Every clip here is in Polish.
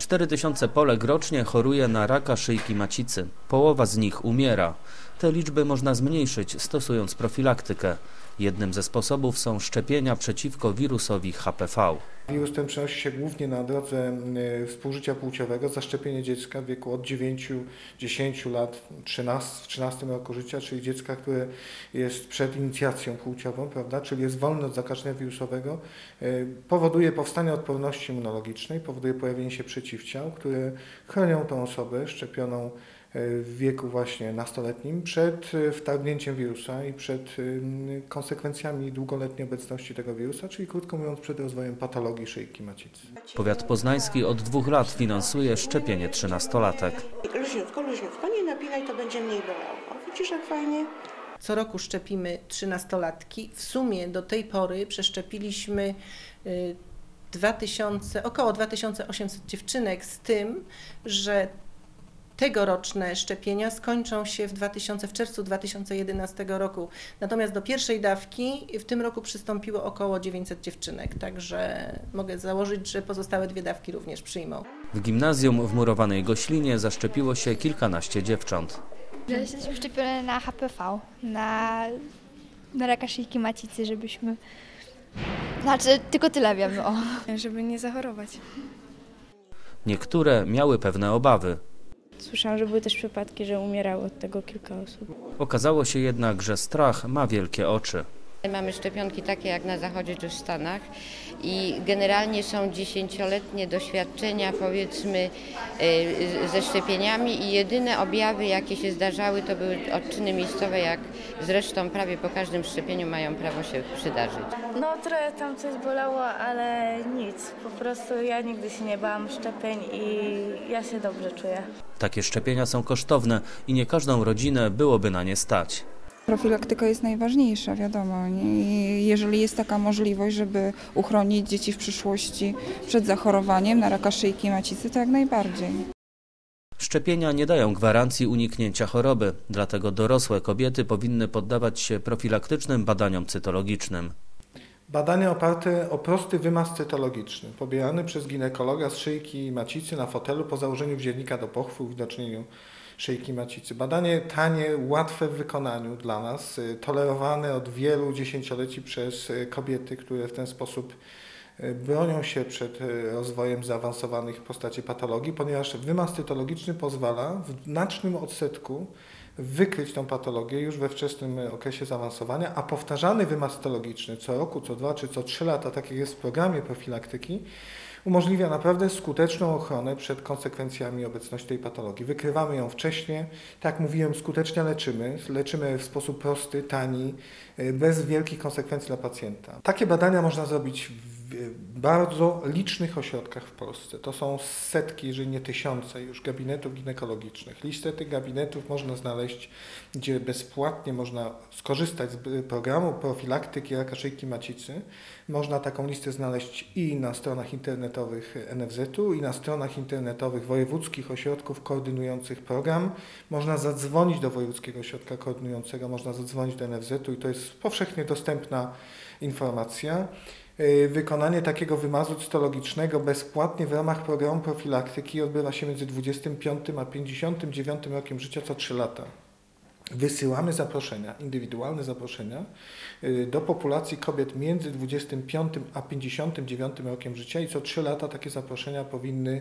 4000 Polek rocznie choruje na raka szyjki macicy. Połowa z nich umiera. Te liczby można zmniejszyć, stosując profilaktykę. Jednym ze sposobów są szczepienia przeciwko wirusowi HPV. Wirus ten przenosi się głównie na drodze współżycia płciowego. Zaszczepienie dziecka w wieku od 9-10 lat, w 13 roku życia, czyli dziecka, które jest przed inicjacją płciową, prawda, czyli jest wolne od zakażenia wirusowego, powoduje powstanie odporności immunologicznej, powoduje pojawienie się przeciwciał, które chronią tą osobę szczepioną w wieku właśnie nastoletnim przed wtargnięciem wirusa i przed konsekwencjami długoletniej obecności tego wirusa, czyli krótko mówiąc przed rozwojem patologii szyjki macicy. Powiat poznański od 2 lat finansuje szczepienie 13-latek. Luźniutko, nie napinaj, to będzie mniej bolało. Widzisz, jak fajnie? Co roku szczepimy 13-latki. W sumie do tej pory przeszczepiliśmy około 2800 dziewczynek, z tym, że tegoroczne szczepienia skończą się w czerwcu 2011 roku. Natomiast do pierwszej dawki w tym roku przystąpiło około 900 dziewczynek, także mogę założyć, że pozostałe 2 dawki również przyjmą. W gimnazjum w Murowanej Goślinie zaszczepiło się kilkanaście dziewcząt. Jesteśmy szczepione na HPV, na raka szyjki macicy, żebyśmy... Znaczy, tylko tyle wiem, żeby nie zachorować. Niektóre miały pewne obawy. Słyszałam, że były też przypadki, że umierało od tego kilka osób. Okazało się jednak, że strach ma wielkie oczy. Mamy szczepionki takie jak na Zachodzie czy w Stanach i generalnie są 10-letnie doświadczenia, powiedzmy, ze szczepieniami i jedyne objawy, jakie się zdarzały, to były odczyny miejscowe, jak zresztą prawie po każdym szczepieniu mają prawo się przydarzyć. No trochę tam coś bolało, ale nic. Po prostu ja nigdy się nie bałam szczepień i ja się dobrze czuję. Takie szczepienia są kosztowne i nie każdą rodzinę byłoby na nie stać. Profilaktyka jest najważniejsza, wiadomo. Jeżeli jest taka możliwość, żeby uchronić dzieci w przyszłości przed zachorowaniem na raka szyjki macicy, to jak najbardziej. Szczepienia nie dają gwarancji uniknięcia choroby, dlatego dorosłe kobiety powinny poddawać się profilaktycznym badaniom cytologicznym. Badania oparte o prosty wymaz cytologiczny, pobierany przez ginekologa z szyjki macicy na fotelu po założeniu wziewnika do pochwy, uwidocznieniu szyjki macicy. Badanie tanie, łatwe w wykonaniu dla nas, tolerowane od wielu dziesięcioleci przez kobiety, które w ten sposób bronią się przed rozwojem zaawansowanych postaci patologii, ponieważ wymaz cytologiczny pozwala w znacznym odsetku wykryć tą patologię już we wczesnym okresie zaawansowania, a powtarzany wymaz cytologiczny co roku, co 2 czy co 3 lata, tak jak jest w programie profilaktyki, umożliwia naprawdę skuteczną ochronę przed konsekwencjami obecności tej patologii. Wykrywamy ją wcześnie, tak jak mówiłem, skutecznie leczymy w sposób prosty, tani, bez wielkich konsekwencji dla pacjenta. Takie badania można zrobić w bardzo licznych ośrodkach w Polsce. To są setki, jeżeli nie tysiące już gabinetów ginekologicznych. Listę tych gabinetów można znaleźć, gdzie bezpłatnie można skorzystać z programu profilaktyki raka szyjki macicy. Można taką listę znaleźć i na stronach internetowych NFZ-u, i na stronach internetowych wojewódzkich ośrodków koordynujących program. Można zadzwonić do wojewódzkiego ośrodka koordynującego, można zadzwonić do NFZ-u i to jest powszechnie dostępna informacja. Wykonanie takiego wymazu cytologicznego bezpłatnie w ramach programu profilaktyki odbywa się między 25 a 59 rokiem życia co 3 lata. Wysyłamy zaproszenia, indywidualne zaproszenia do populacji kobiet między 25 a 59 rokiem życia i co 3 lata takie zaproszenia powinny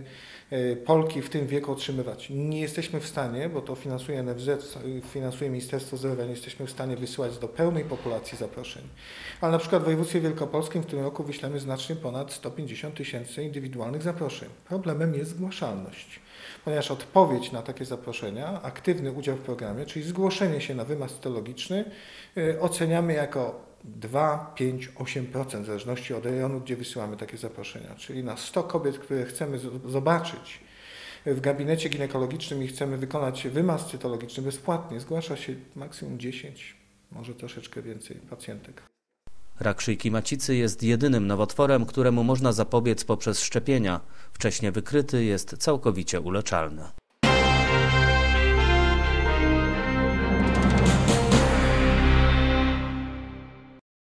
Polki w tym wieku otrzymywać. Nie jesteśmy w stanie, bo to finansuje NFZ, finansuje Ministerstwo Zdrowia, nie jesteśmy w stanie wysyłać do pełnej populacji zaproszeń. Ale na przykład w województwie wielkopolskim w tym roku wyślemy znacznie ponad 150 000 indywidualnych zaproszeń. Problemem jest zgłaszalność, ponieważ odpowiedź na takie zaproszenia, aktywny udział w programie, czyli zgłoszenie się na wymaz cytologiczny oceniamy jako 2, 5, 8% w zależności od rejonu, gdzie wysyłamy takie zaproszenia. Czyli na 100 kobiet, które chcemy zobaczyć w gabinecie ginekologicznym i chcemy wykonać wymaz cytologiczny bezpłatnie, zgłasza się maksimum 10, może troszeczkę więcej pacjentek. Rak szyjki macicy jest jedynym nowotworem, któremu można zapobiec poprzez szczepienia. Wcześnie wykryty jest całkowicie uleczalny.